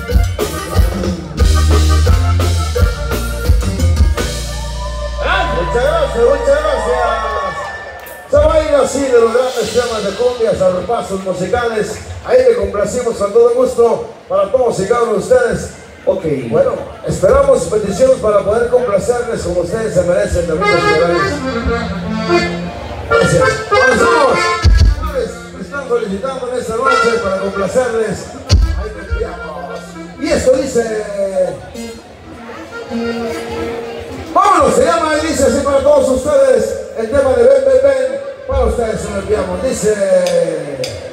Muchas gracias. Se baila así de los grandes temas de cumbias a repasos musicales. Ahí le complacimos con todo gusto para todos y cada uno de ustedes. Ok, bueno, esperamos peticiones para poder complacerles como ustedes se merecen, amigos y amigas. Gracias. ¡Avanzamos! Me están solicitando en esta noche para complacerles. Ahí te enviamos. Y esto dice... Vámonos, se llama y dice así para todos ustedes el tema de ven, ven, ven. Para ustedes se lo enviamos. Dice...